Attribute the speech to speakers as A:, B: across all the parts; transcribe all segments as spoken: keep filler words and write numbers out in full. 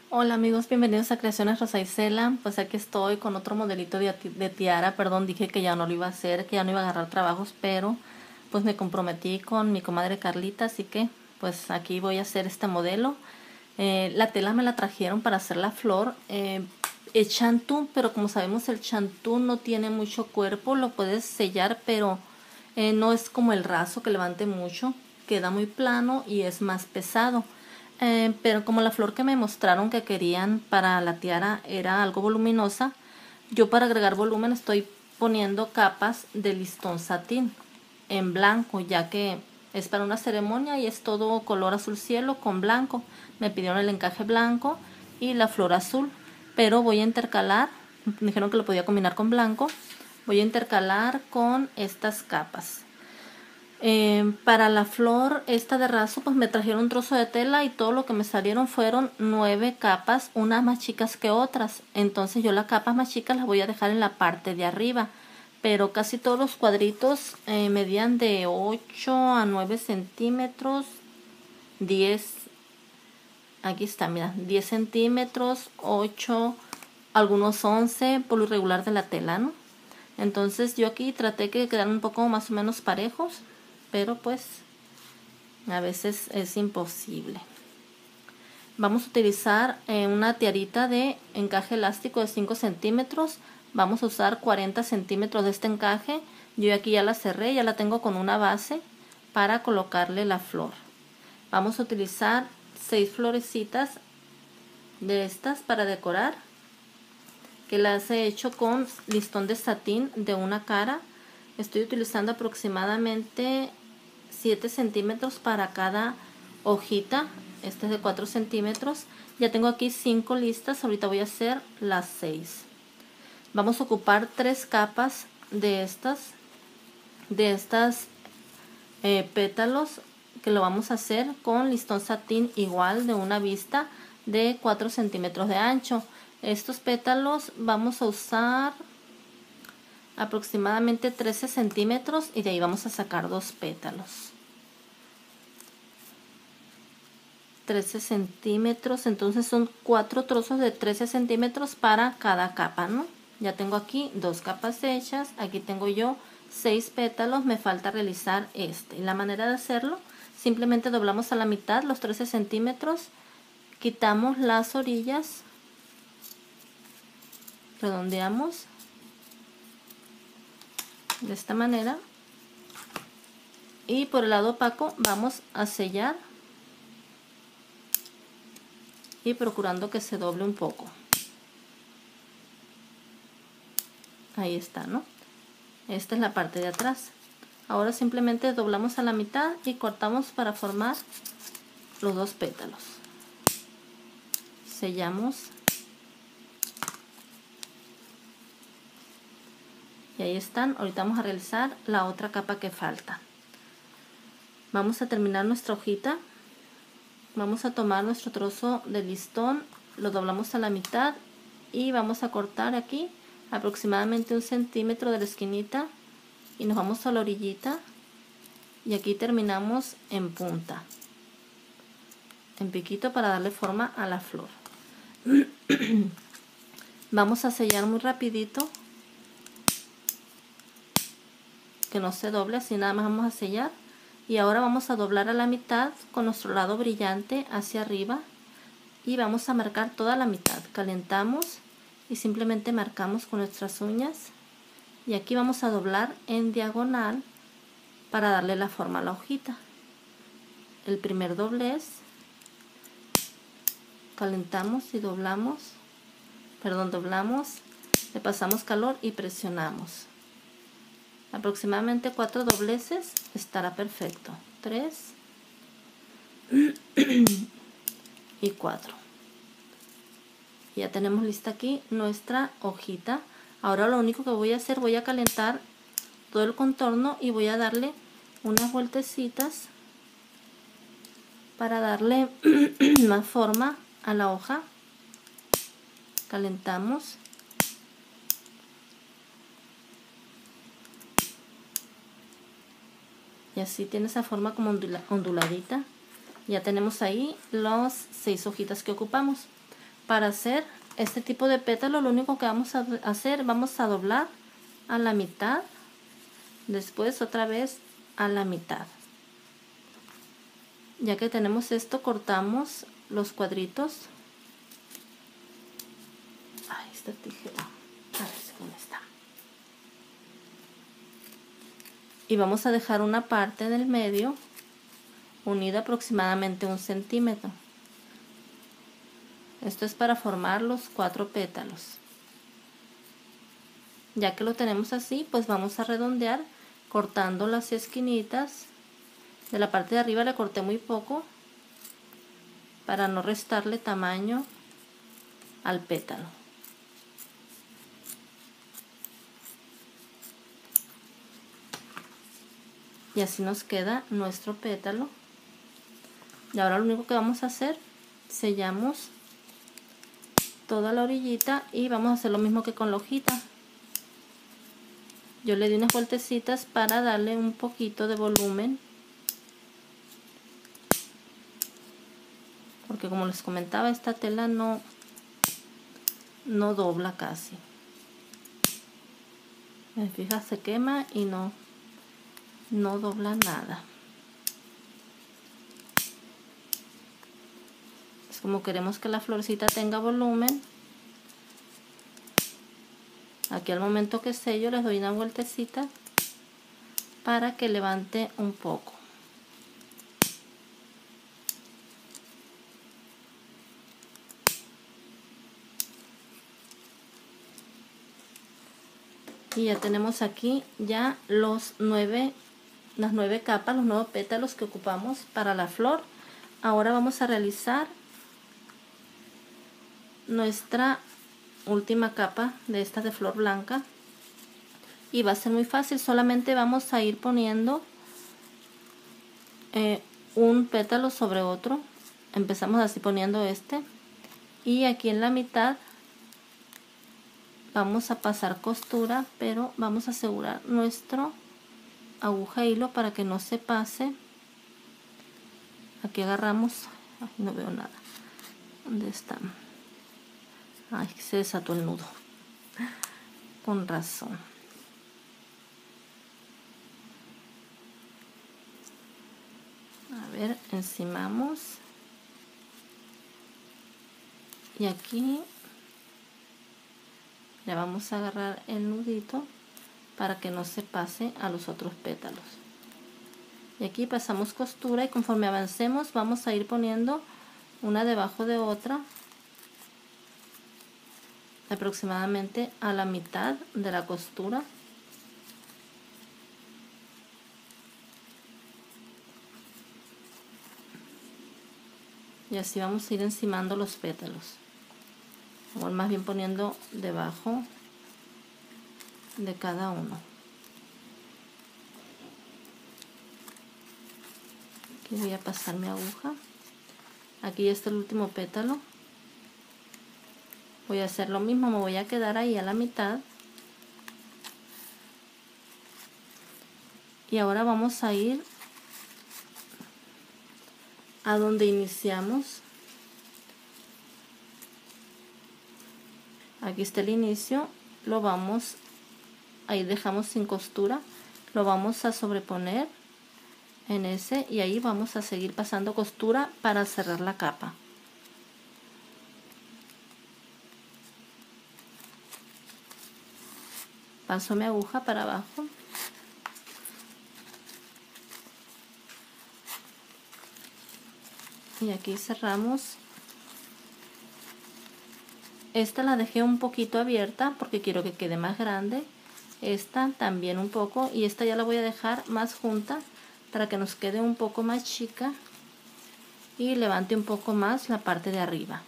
A: Hola amigos, bienvenidos a Creaciones Rosa Isela. Pues aquí estoy con otro modelito de, de tiara. Perdón, dije que ya no lo iba a hacer, que ya no iba a agarrar trabajos, pero pues me comprometí con mi comadre Carlita, así que pues aquí voy a hacer este modelo. Eh, la tela me la trajeron para hacer la flor. Eh, es chantú, pero como sabemos el chantú no tiene mucho cuerpo, lo puedes sellar, pero eh, no es como el raso que levante mucho, queda muy plano y es más pesado. Eh, pero como la flor que me mostraron que querían para la tiara era algo voluminosa, yo para agregar volumen estoy poniendo capas de listón satín en blanco, ya que es para una ceremonia y es todo color azul cielo con blanco. Me pidieron el encaje blanco y la flor azul, pero voy a intercalar, me dijeron que lo podía combinar con blanco, voy a intercalar con estas capas. Eh, para la flor esta de raso pues me trajeron un trozo de tela y todo lo que me salieron fueron nueve capas, unas más chicas que otras. Entonces yo las capas más chicas las voy a dejar en la parte de arriba, pero casi todos los cuadritos eh, medían de ocho a nueve centímetros, diez, aquí está, mira, diez centímetros, ocho, algunos once por lo irregular de la tela, ¿no? Entonces yo aquí traté que quedaran un poco más o menos parejos, pero pues a veces es imposible. Vamos a utilizar eh, una tiarita de encaje elástico de cinco centímetros. Vamos a usar cuarenta centímetros de este encaje. Yo aquí ya la cerré, ya la tengo con una base para colocarle la flor. Vamos a utilizar seis florecitas de estas para decorar, que las he hecho con listón de satín de una cara. Estoy utilizando aproximadamente siete centímetros para cada hojita. Este es de cuatro centímetros. Ya tengo aquí cinco listas. Ahorita voy a hacer las seis. Vamos a ocupar tres capas de estas de estas eh, pétalos, que lo vamos a hacer con listón satín igual de una vista de cuatro centímetros de ancho. Estos pétalos vamos a usar aproximadamente trece centímetros y de ahí vamos a sacar dos pétalos. trece centímetros, entonces son cuatro trozos de trece centímetros para cada capa, ¿no? Ya tengo aquí dos capas hechas, aquí tengo yo seis pétalos, me falta realizar este. Y la manera de hacerlo, simplemente doblamos a la mitad los trece centímetros, quitamos las orillas, redondeamos de esta manera y por el lado opaco vamos a sellar y procurando que se doble un poco. Ahí está, ¿no? Esta es la parte de atrás. Ahora simplemente doblamos a la mitad y cortamos para formar los dos pétalos. Sellamos. Y ahí están. Ahorita vamos a realizar la otra capa que falta. Vamos a terminar nuestra hojita. Vamos a tomar nuestro trozo de listón, lo doblamos a la mitad y vamos a cortar aquí aproximadamente un centímetro de la esquinita y nos vamos a la orillita y aquí terminamos en punta, en piquito, para darle forma a la flor. Vamos a sellar muy rapidito, que no se doble, así nada más vamos a sellar. Y ahora vamos a doblar a la mitad con nuestro lado brillante hacia arriba y vamos a marcar toda la mitad. Calentamos y simplemente marcamos con nuestras uñas y aquí vamos a doblar en diagonal para darle la forma a la hojita. El primer doblez, calentamos y doblamos, perdón, doblamos, le pasamos calor y presionamos. Aproximadamente cuatro dobleces estará perfecto. Tres y cuatro. Ya tenemos lista aquí nuestra hojita. Ahora lo único que voy a hacer, voy a calentar todo el contorno y voy a darle unas vueltecitas para darle más forma a la hoja. Calentamos. Y así tiene esa forma como ondula, onduladita. Ya tenemos ahí las seis hojitas que ocupamos. para hacer este tipo de pétalo, lo único que vamos a hacer, vamos a doblar a la mitad, después otra vez a la mitad. Ya que tenemos esto, cortamos los cuadritos. Ay, esta tijera, a ver si cómo está. Y vamos a dejar una parte del medio unida aproximadamente un centímetro. Esto es para formar los cuatro pétalos. Ya que lo tenemos así, pues vamos a redondear cortando las esquinitas. De la parte de arriba le corté muy poco para no restarle tamaño al pétalo. Y así nos queda nuestro pétalo. Y ahora lo único que vamos a hacer, sellamos toda la orillita y vamos a hacer lo mismo que con la hojita. Yo le di unas vueltecitas para darle un poquito de volumen, porque como les comentaba, esta tela no, no dobla casi. Me fija, se quema y no, no dobla nada. Es como queremos que la florcita tenga volumen. Aquí al momento que sello les doy una vueltecita para que levante un poco. Y ya tenemos aquí ya los nueve, las nueve capas, los nuevos pétalos que ocupamos para la flor. Ahora vamos a realizar nuestra última capa de esta de flor blanca. Y va a ser muy fácil, solamente vamos a ir poniendo eh, un pétalo sobre otro. Empezamos así poniendo este. Y aquí en la mitad vamos a pasar costura, pero vamos a asegurar nuestro aguja e hilo para que no se pase. Aquí agarramos, ay, no veo nada, ¿dónde está? Ay, se desató el nudo, con razón. A ver, encimamos y aquí le vamos a agarrar el nudito para que no se pase a los otros pétalos. Y aquí pasamos costura y conforme avancemos vamos a ir poniendo una debajo de otra aproximadamente a la mitad de la costura. Y así vamos a ir encimando los pétalos, o más bien poniendo debajo de cada uno. Aquí voy a pasar mi aguja. Aquí ya está el último pétalo. Voy a hacer lo mismo, me voy a quedar ahí a la mitad. Y ahora vamos a ir a donde iniciamos. Aquí está el inicio, lo vamos, ahí dejamos sin costura, lo vamos a sobreponer en ese y ahí vamos a seguir pasando costura para cerrar la capa. Paso mi aguja para abajo. Y aquí cerramos. Esta la dejé un poquito abierta porque quiero que quede más grande. Esta también un poco. Y esta ya la voy a dejar más junta para que nos quede un poco más chica. Y levante un poco más la parte de arriba.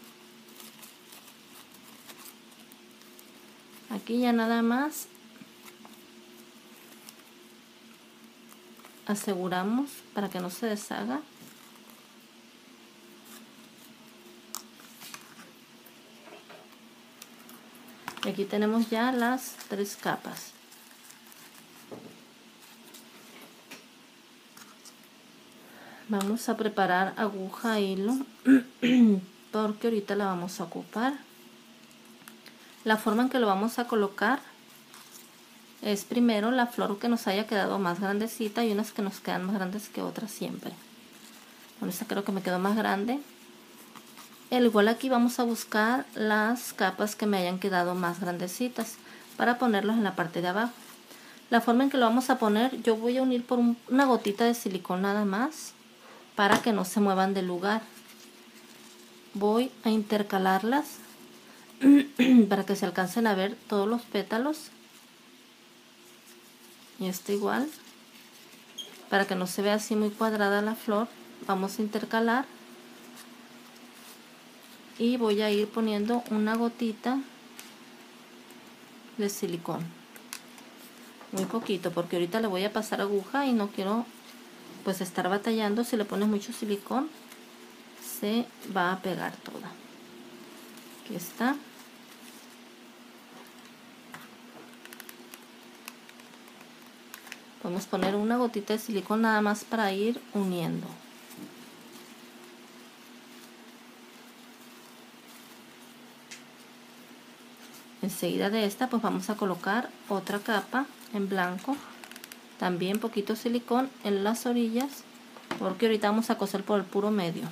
A: Aquí ya nada más aseguramos para que no se deshaga. Y aquí tenemos ya las tres capas. Vamos a preparar aguja e hilo porque ahorita la vamos a ocupar. La forma en que lo vamos a colocar es primero la flor que nos haya quedado más grandecita y unas que nos quedan más grandes que otras siempre. Bueno, esta creo que me quedó más grande. Al igual aquí vamos a buscar las capas que me hayan quedado más grandecitas para ponerlos en la parte de abajo. La forma en que lo vamos a poner, yo voy a unir por un, una gotita de silicón nada más para que no se muevan del lugar. Voy a intercalarlas para que se alcancen a ver todos los pétalos. Y este igual, para que no se vea así muy cuadrada la flor, vamos a intercalar. Y voy a ir poniendo una gotita de silicón. Muy poquito, porque ahorita le voy a pasar aguja y no quiero pues estar batallando. Si le pones mucho silicón, se va a pegar toda. Aquí está. Podemos poner una gotita de silicón nada más para ir uniendo. Enseguida de esta pues vamos a colocar otra capa en blanco, también poquito silicón en las orillas, porque ahorita vamos a coser por el puro medio.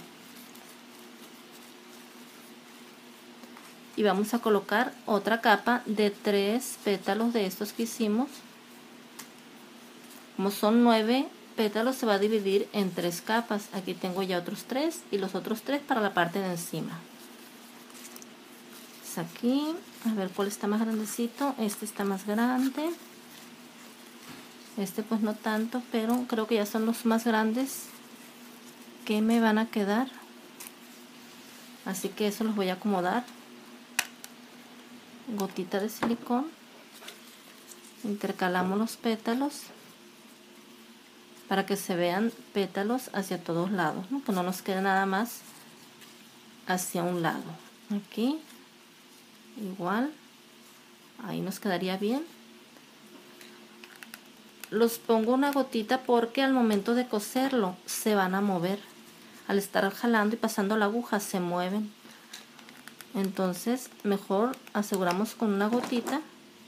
A: Y vamos a colocar otra capa de tres pétalos de estos que hicimos. Como son nueve pétalos, se va a dividir en tres capas. Aquí tengo ya otros tres y los otros tres para la parte de encima. Aquí, a ver cuál está más grandecito. Este está más grande, este pues no tanto, pero creo que ya son los más grandes que me van a quedar, así que eso los voy a acomodar. Gotita de silicón, intercalamos los pétalos para que se vean pétalos hacia todos lados, ¿no? Que no nos quede nada más hacia un lado. Aquí igual, ahí nos quedaría bien. Los pongo una gotita porque al momento de coserlo se van a mover. Al estar jalando y pasando la aguja se mueven. Entonces mejor aseguramos con una gotita.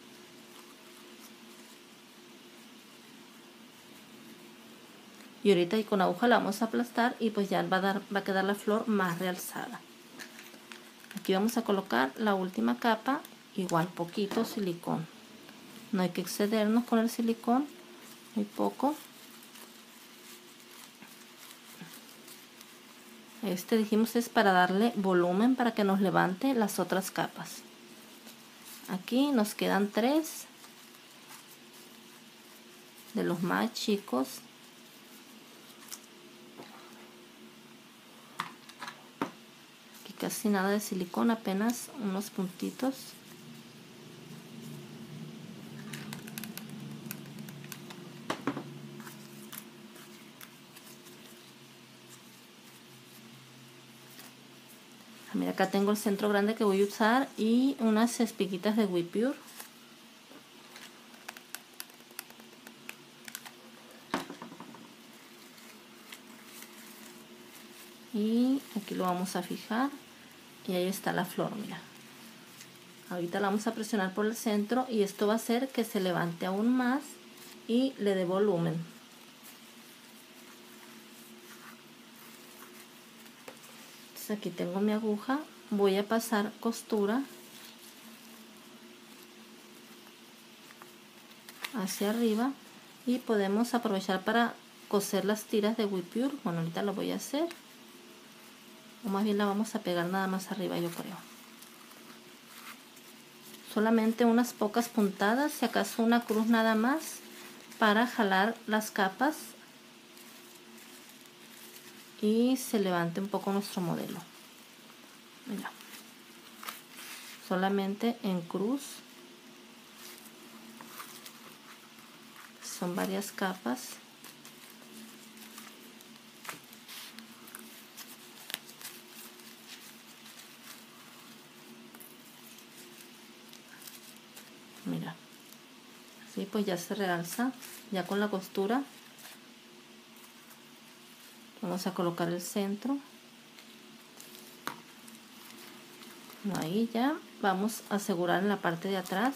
A: Y ahorita y con aguja la vamos a aplastar y pues ya va a, dar, va a quedar la flor más realzada. Aquí vamos a colocar la última capa, igual poquito silicón. No hay que excedernos con el silicón, muy poco. Este dijimos es para darle volumen, para que nos levante las otras capas. Aquí nos quedan tres de los más chicos. Aquí casi nada de silicón, apenas unos puntitos. Mira, acá tengo el centro grande que voy a usar y unas espiguitas de Wipure. Y aquí lo vamos a fijar y ahí está la flor, mira. Ahorita la vamos a presionar por el centro y esto va a hacer que se levante aún más y le dé volumen. Entonces aquí tengo mi aguja, voy a pasar costura hacia arriba y podemos aprovechar para coser las tiras de Wipure. Bueno, ahorita lo voy a hacer, o más bien la vamos a pegar nada más arriba, yo creo. Solamente unas pocas puntadas, si acaso una cruz nada más, para jalar las capas y se levante un poco nuestro modelo. Mira, solamente en cruz, son varias capas. Mira, así pues ya se realza, ya con la costura. Vamos a colocar el centro. Ahí ya vamos a asegurar en la parte de atrás.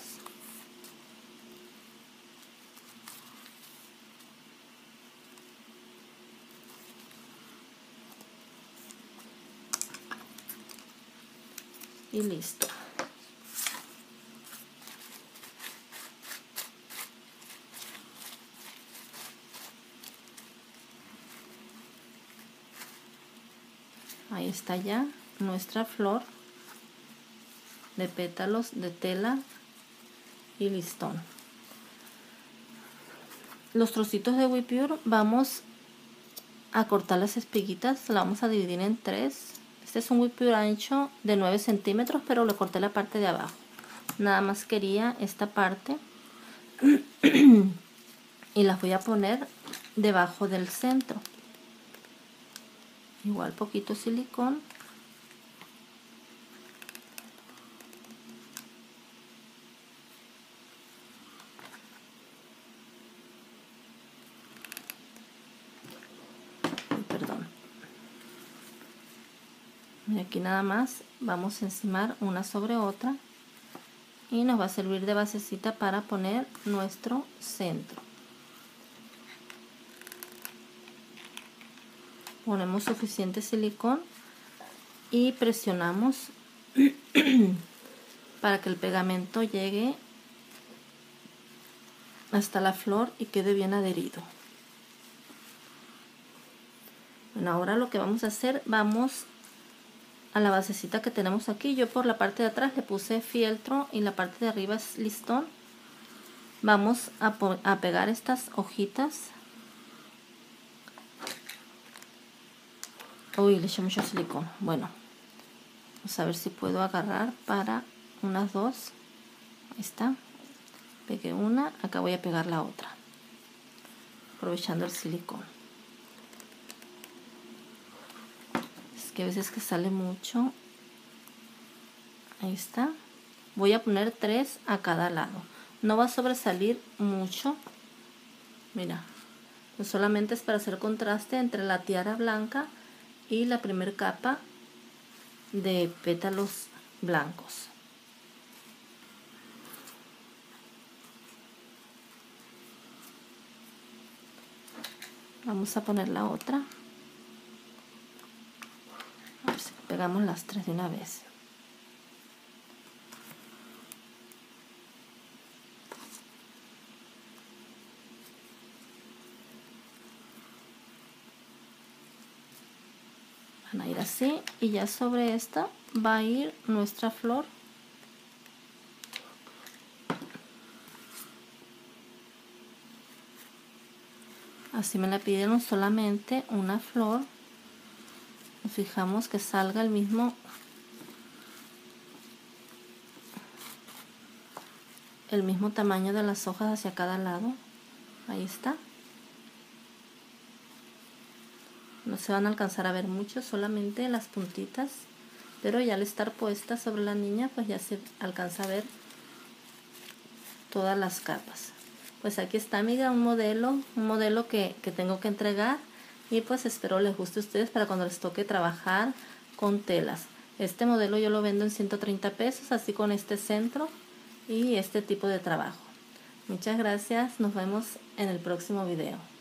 A: Y listo. Ahí está ya nuestra flor de pétalos de tela y listón. Los trocitos de Wipure vamos a cortar las espiguitas, la vamos a dividir en tres. Este es un Wipure ancho de nueve centímetros, pero le corté la parte de abajo. Nada más quería esta parte y las voy a poner debajo del centro. Igual poquito silicón. Perdón. Y aquí nada más vamos a encimar una sobre otra y nos va a servir de basecita para poner nuestro centro. Ponemos suficiente silicón y presionamos para que el pegamento llegue hasta la flor y quede bien adherido. Bueno, ahora lo que vamos a hacer, vamos a la basecita que tenemos aquí. Yo por la parte de atrás le puse fieltro y la parte de arriba es listón. Vamos a, a pegar estas hojitas. Uy, le eché mucho silicón. Bueno, vamos a ver si puedo agarrar para unas dos. Ahí está. Pegué una, acá voy a pegar la otra, aprovechando el silicón. Es que a veces que sale mucho. Ahí está. Voy a poner tres a cada lado. No va a sobresalir mucho. Mira, pues solamente es para hacer contraste entre la tiara blanca y la primer capa de pétalos blancos. Vamos a poner la otra. A ver si pegamos las tres de una vez. Van a ir así y ya sobre esta va a ir nuestra flor. Así me la pidieron, solamente una flor. Nos fijamos que salga el mismo el mismo tamaño de las hojas hacia cada lado. Ahí está. No se van a alcanzar a ver mucho, solamente las puntitas, pero ya al estar puesta sobre la niña pues ya se alcanza a ver todas las capas. Pues aquí está, amiga, un modelo, un modelo que, que tengo que entregar y pues espero les guste a ustedes para cuando les toque trabajar con telas. Este modelo yo lo vendo en ciento treinta pesos, así con este centro y este tipo de trabajo. Muchas gracias, nos vemos en el próximo video.